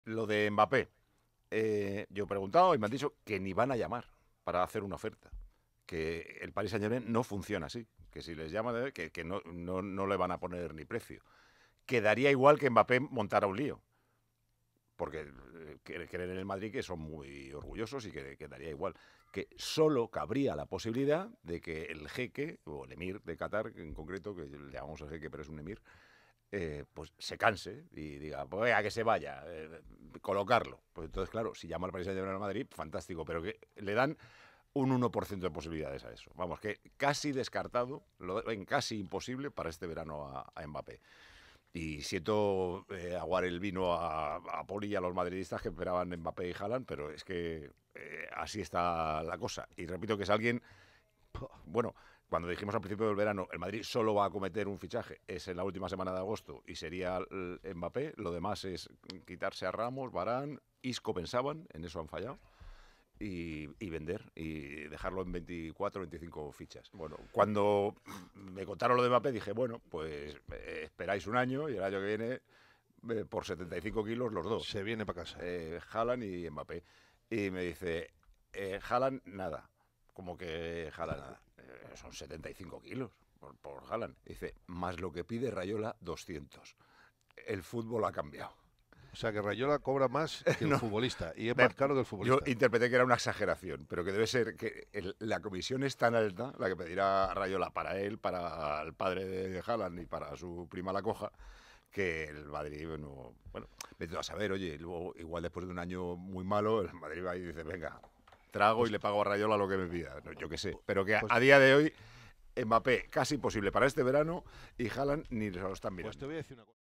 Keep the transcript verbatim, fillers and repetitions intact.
Lo de Mbappé, eh, yo he preguntado y me han dicho que ni van a llamar para hacer una oferta. Que el Paris Saint-Germain no funciona así. Que si les llaman, que, que no, no, no le van a poner ni precio. Quedaría igual que Mbappé montara un lío. Porque eh, creen en el Madrid que son muy orgullosos y que quedaría igual. Que solo cabría la posibilidad de que el jeque, o el emir de Qatar en concreto, que le llamamos el jeque pero es un emir, eh, pues se canse y diga, pues a que se vaya, eh, colocarlo. Pues entonces, claro, si llama al Paris Saint-Germain a Madrid, fantástico, pero que le dan un uno por ciento de posibilidades a eso. Vamos, que casi descartado, lo ven casi imposible para este verano a, a Mbappé. Y siento eh, aguar el vino a, a Poli y a los madridistas que esperaban Mbappé y Haaland, pero es que eh, así está la cosa. Y repito que es alguien, bueno, cuando dijimos al principio del verano, el Madrid solo va a cometer un fichaje, es en la última semana de agosto y sería el Mbappé, lo demás es quitarse a Ramos, Varane, Isco pensaban, en eso han fallado. Y, y, vender y dejarlo en veinticuatro, veinticinco fichas. Bueno, cuando me contaron lo de Mbappé dije, bueno, pues eh, esperáis un año y el año que viene eh, por setenta y cinco kilos los dos. Se viene para casa. Eh, Haaland y Mbappé. Y me dice, eh, Haaland nada. Como que Haaland nada. Eh, son setenta y cinco kilos por, por Haaland. Dice, más lo que pide Rayola, doscientos. El fútbol ha cambiado. O sea, que Rayola cobra más que el no, futbolista y es más caro que el futbolista. Yo interpreté que era una exageración, pero que debe ser que el, la comisión es tan alta, la que pedirá Rayola para él, para el padre de Haaland y para su prima la coja, que el Madrid, bueno, bueno, vete a saber, oye, luego, igual después de un año muy malo, el Madrid va y dice, venga, trago pues, y le pago a Rayola lo que me pida, no, yo qué sé, pero que a, pues, a día de hoy Mbappé casi imposible para este verano y Haaland ni se lo están mirando. Pues te voy a decir una cosa.